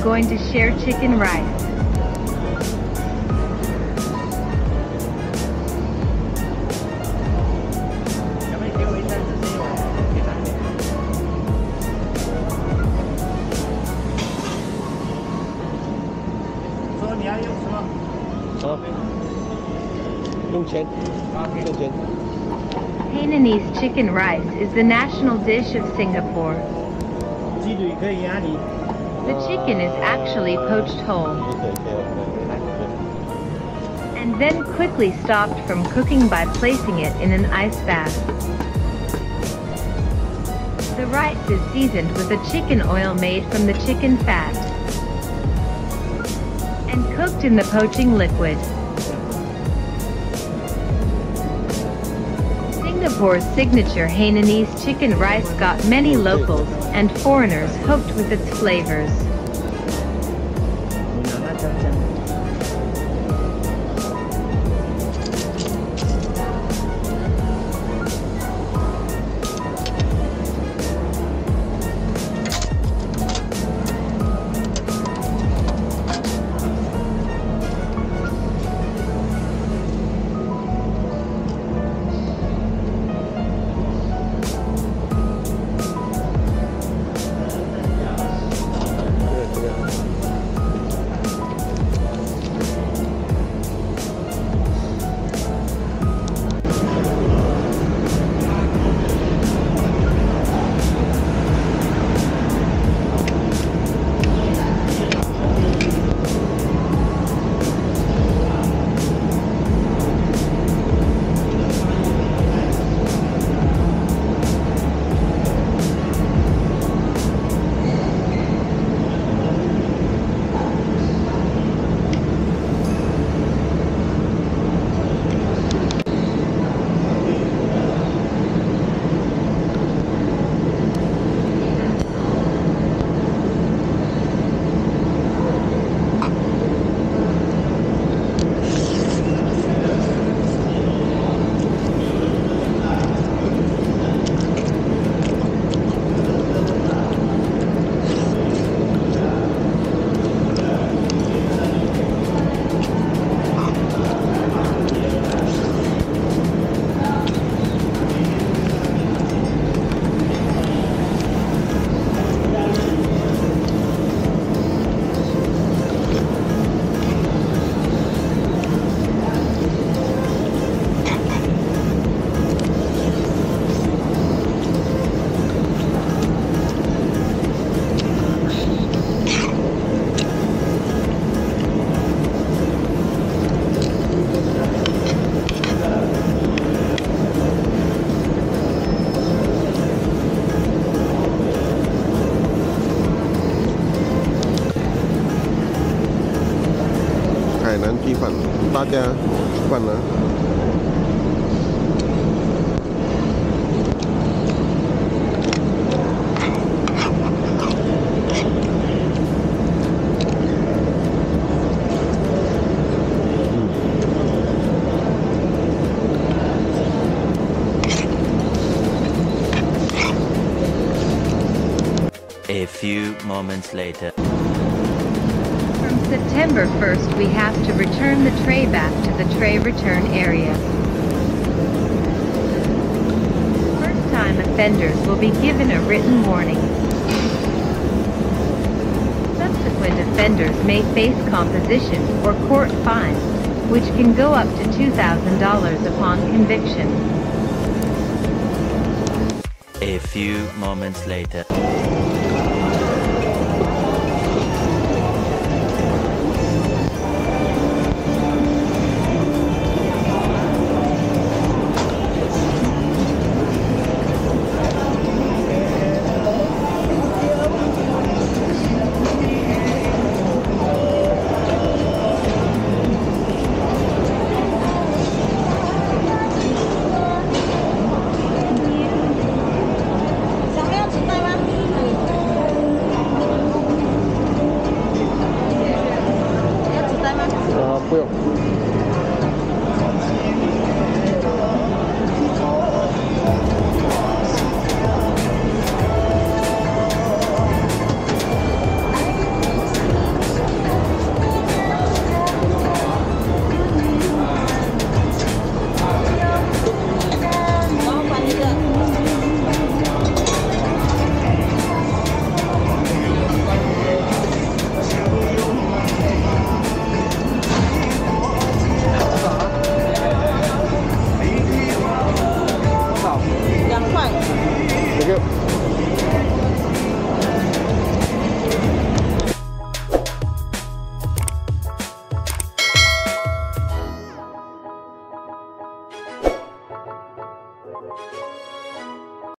going to share chicken rice. Hainanese chicken rice is the national dish of Singapore. The chicken is actually poached whole and then quickly stopped from cooking by placing it in an ice bath. The rice is seasoned with a chicken oil made from the chicken fat and cooked in the poaching liquid. Singapore's signature Hainanese chicken rice got many locals and foreigners hooked with its flavors. Hainan 鸡饭，大家习惯了。 A few moments later. From September 1st, we have to return the tray back to the tray return area. First-time offenders will be given a written warning. Subsequent offenders may face composition or court fines, which can go up to $2,000 upon conviction. A few moments later.